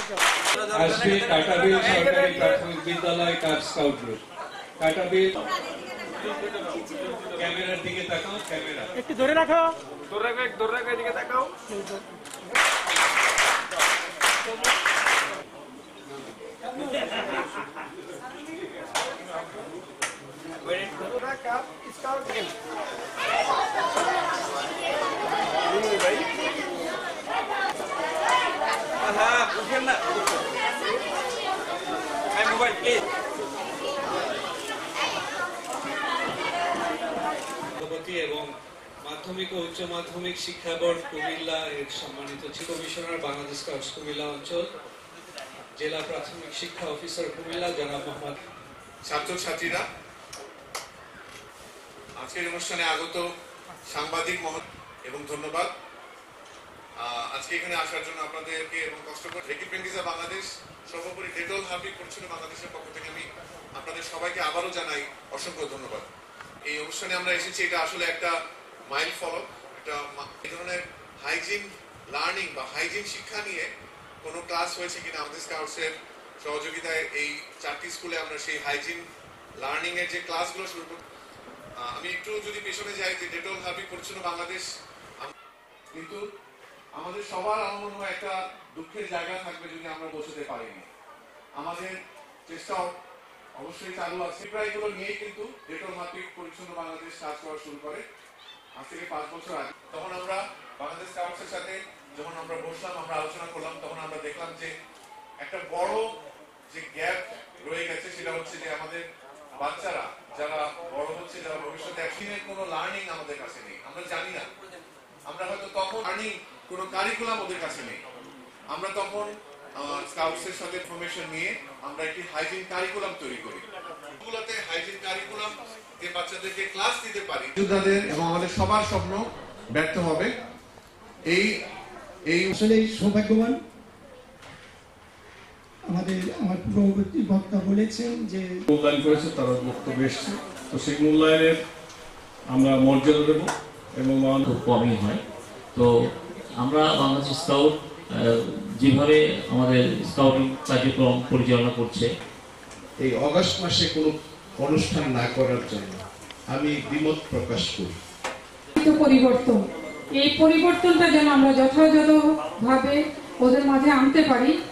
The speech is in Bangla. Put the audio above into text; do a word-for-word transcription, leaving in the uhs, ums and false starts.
আসবে কাটাবিল সরকারি প্রাথমিক বিদ্যালয় কাপ স্কাউট গ্রুপ। কাটাবিল ক্যামেরার দিকে তাকাও, ক্যামেরা একটু ধরে রাখো, ধরে রাখো, ধরে রাখো, এদিকে তাকাও। কাপ স্কাউট গেম ভাই। হ্যাঁ, বুঝেন না মোবাইল প্লিজ। এবং মাধ্যমিক ও উচ্চ মাধ্যমিক শিক্ষা বোর্ড কুমিল্লা এর সম্মানিত chief commissioner Bangladesh scouts Comilla অঞ্চল, জেলা প্রাথমিক শিক্ষা অফিসার কুমিল্লা জনাব মোহাম্মদ, ছাত্রছাত্রীরা, আজকের অনুষ্ঠানে আগত সাংবাদিক মহোদয় এবং ধন্যবাদ আজকে এখানে আসার জন্য আপনাদেরকে এবং কষ্ট করে রেকিপেন্ডিজা বাংলাদেশ, সর্বোপরি ডেটল হাবি পরিচ্ছন্ন বাংলাদেশের পক্ষ থেকে আমি আপনাদের সবাইকে আবারও জানাই অসংখ্য ধন্যবাদ। এই অনুষ্ঠানে আমরা এসেছি, এটা আসলে একটা মাইল ফলক, একটা এই ধরনের হাইজিন লার্নিং বা হাইজিন শিক্ষা নিয়ে কোনো ক্লাস হয়েছে কিনা আমাদের স্কাউটসের সহযোগিতায় এই চারটি স্কুলে আমরা সেই হাইজিন লার্নিং এর যে ক্লাসগুলো শুরু করি। আমি একটু যদি পেছনে যাই যে ডেটল হাবি পরিচ্ছন্ন বাংলাদেশ, কিন্তু আমাদের সবার আমার মনে হয় একটা দুঃখের জায়গা থাকবে যদি আমরা পৌঁছতে পারিনি। আমাদের চেষ্টা অবশ্যই চালু আছে, প্রায়গুলো নিয়ে কিন্তু ডেটল হাবি পরিচ্ছন্ন বাংলাদেশ কাজ করা শুরু করে আজ থেকে পাঁচ বছর আগে। তখন আমরা বাংলাদেশ স্কাউটসের সাথে যখন আমরা বসলাম, আমরা আলোচনা করলাম, তখন আমরা দেখলাম যে একটা বড় যে গ্যাপ রয়ে গেছে সেটা হচ্ছে যে আমাদের বাচ্চারা যারা বড় হচ্ছে, যারা ভবিষ্যতে একদিনের কোনো লার্নিং আমাদের কাছে নেই, আমরা জানি না। আমরা হয়তো তখন লার্নিং কোনো কারিকুলাম ওদের কাছে নেই, আমরা তখন স্কাউটসের সাথে ইনফরমেশন নিয়ে আমরা একটি হাইজিন কারিকুলাম তৈরি করি। এগুলোতে হাইজিন কারিকুলাম যে বাচ্চাদেরকে ক্লাস দিতে পারি, যোদ্ধাদের এবং আমাদের সবার স্বপ্ন ব্যর্থ হবে। এই এই আসলে সৌভাগ্যবান আমাদের আমার পূর্ববর্তী বক্তা বলেছেন যে মূল্যায়ন করেছে, তারা বক্তব্য এসছে, তো সেই মূল্যায়নের আমরা মর্যাদা দেব এবং মান খুব কমই হয়। তো আমরা বাংলাদেশ স্কাউট যেভাবে আমাদের স্কাউটিং কার্যক্রম পরিচালনা করছে, এই অগাস্ট মাসে কোনো অনুষ্ঠান না করার জন্য আমি দ্বিমত প্রকাশ করি। পরিবর্তন, এই পরিবর্তনটা যেন আমরা যথাযথভাবে ওদের মাঝে আনতে পারি,